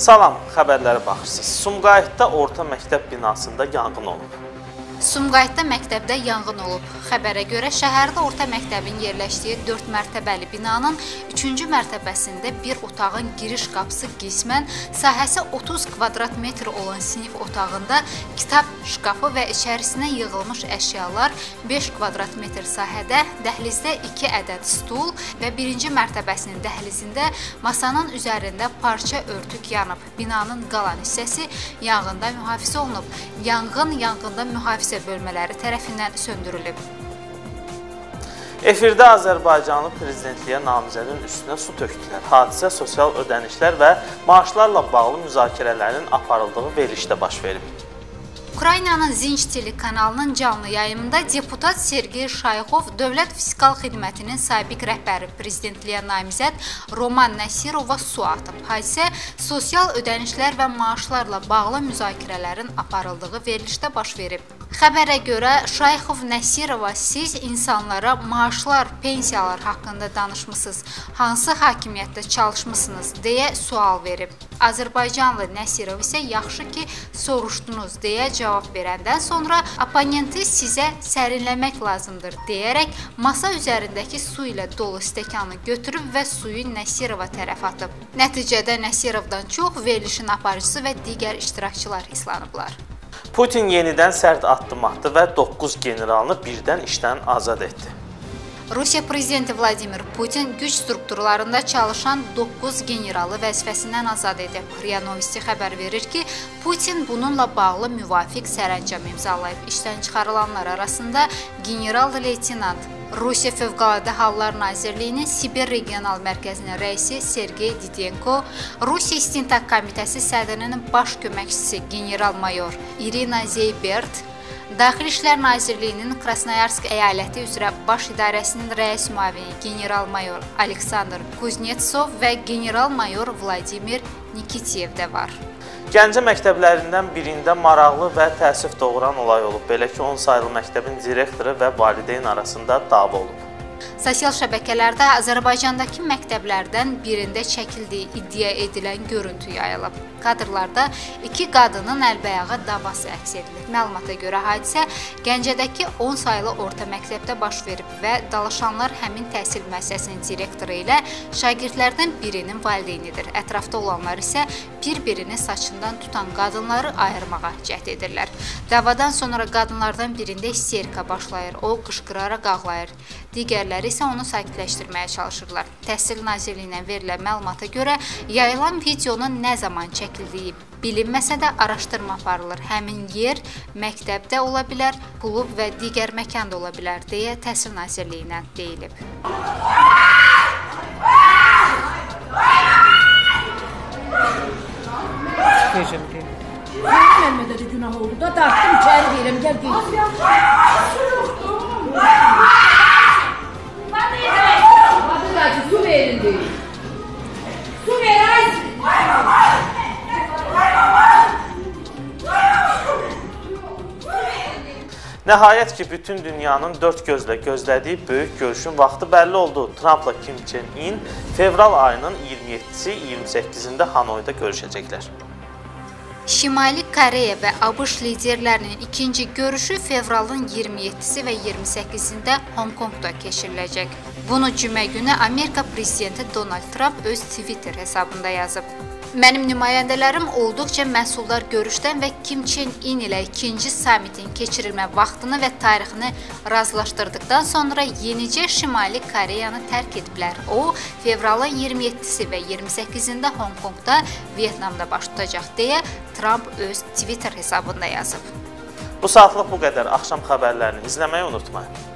Salam, xəbərlərə baxırsınız. Sumqayıtda orta məktəb binasında yanğın olub. Sumqayıtda məktəbdə yanğın olub. Xəbərə görə şəhərdə orta məktəbin yerləşdiyi 4 mərtəbəli binanın 3-cü mərtəbəsində bir otağın giriş qapısı qismən sahəsi 30 kvadrat metr olan sinif otağında kitab şkafı və içərisinə yığılmış əşyalar 5 kvadrat metr sahədə, dəhlizdə 2 ədəd stul və 1-ci mərtəbəsinin dəhlizində masanın üzərində parça örtük yanıb. Binanın qalan hissəsi yanğında mühafizə olunub. Yanğında mühafizə bölmələri tərəfindən söndürülüb. Efirdə Azərbaycanlı prezidentliyə namizədin üstünə su tökdülər. Hadisə sosial ödənişlər və maaşlarla bağlı müzakirələrin aparıldığı verilişdə baş verib. Ukraynanın Zinc telekanalının canlı yayımında deputat Sergey Shayxov Dövlət Fiskal Xidmətinin sabiq rəhbəri prezidentliyə namizəd Roman Nasirova su atıb. Hadisə sosial ödənişlər və maaşlarla bağlı müzakirələrin aparıldığı verilişdə baş verib. Xəbərə görə Shayxov Nasirova, siz insanlara maaşlar, pensiyalar haqqında danışmısınız, hansı hakimiyyətdə çalışmısınız deyə sual verib. Azərbaycanlı Nasirov isə yaxşı ki soruşdunuz deyə cavab verəndən sonra oponenti sizə sərinləmək lazımdır deyərək masa üzərindəki su ilə dolu stəkanı götürüb və suyu Nasirova tərəf atıb. Nəticədə Nasirovdan çox verilişin aparıcısı və digər iştirakçılar hislanıblar. Putin yenidən sərt addım atdı və 9 generalını birdən işdən azad etdi. Rusiya prezidenti Vladimir Putin güc strukturlarında çalışan 9 generalı vəzifəsindən azad edib. RIA Novosti xəbər verir ki, Putin bununla bağlı müvafiq sərəncam imzalayıb. İşdən çıxarılanlar arasında general-leytenant Rusiya Fövqəladə Hallar Nazirliyinin Sibir Regional Mərkəzinin rəisi Sergey Didenko, Rusiya İstintaq Komitəsi sədrinin baş köməkçisi general-mayor Irina Zeybert, Daxili İşlər Nazirliyinin Krasnoyarsk əyaləti üzrə baş idarəsinin rəis müavini general-mayor Aleksandr Kuznetsov və general-mayor Vladimir Nikityev də var. Gəncə məktəblərindən birində maraqlı və təəssüf doğuran olay olub. Belə ki, 10 saylı məktəbin direktoru və valideyn arasında dava olub. Sosial şəbəkələrdə Azərbaycandakı məktəblərdən birində çəkildiyi iddia edilən görüntü yayılıb. Kadrlarda 2 qadının əlbəyağı davası əks edilir. Məlumata görə hadisə Gəncədəki 10 saylı orta məktəbdə baş verib və dalaşanlar həmin təhsil müəssisəsinin direktoru ilə şagirdlərdən birinin valideynidir. Ətrafda olanlar isə bir-birini saçından tutan qadınları ayırmağa cəhd edirlər. Davadan sonra qadınlardan birində isterika başlayır, o qışqıraraq ağlayır. Digərləri isə onu sakitləşdirməyə çalışırlar. Təhsil Nazirliyindən verilən məlumata görə yayılan videonun nə zaman çəkildiyi bilinməsə də araşdırma aparılır. Həmin yer məktəbdə ola bilər, klub və digər məkanda ola bilər deyə Təhsil Nazirliyindən deyilib. Məndə də günah oldu da dartdım içəri verim, gəl deyil. Su verin deyil. Su verin. Nəhayət ki, bütün dünyanın dörd gözlə gözlədiyi böyük görüşün vaxtı bəlli oldu. Trumpla Kim Chen In fevral ayının 27-si, 28-də Hanoyda görüşəcəklər. Şimali Koreya və ABŞ liderlərinin ikinci görüşü fevralın 27-si və 28-də Hong-Kongda keçiriləcək. Bunu cümə günü Amerika prezidenti Donald Trump öz Twitter hesabında yazıb. Mənim nümayəndələrim olduqca məhsuldar görüşdən və Kim Chen In ilə ikinci samitin keçirilmə vaxtını və tarixini razılaşdırdıqdan sonra yenicə Şimali Koreyanı tərk ediblər. O, fevralın 27-si və 28-də Hong-Kongda, Vyetnamda baş tutacaq deyə Trump öz Twitter hesabında yazıb. Bu saatlıq bu qədər. Axşam xəbərlərini izləməyi unutmayın.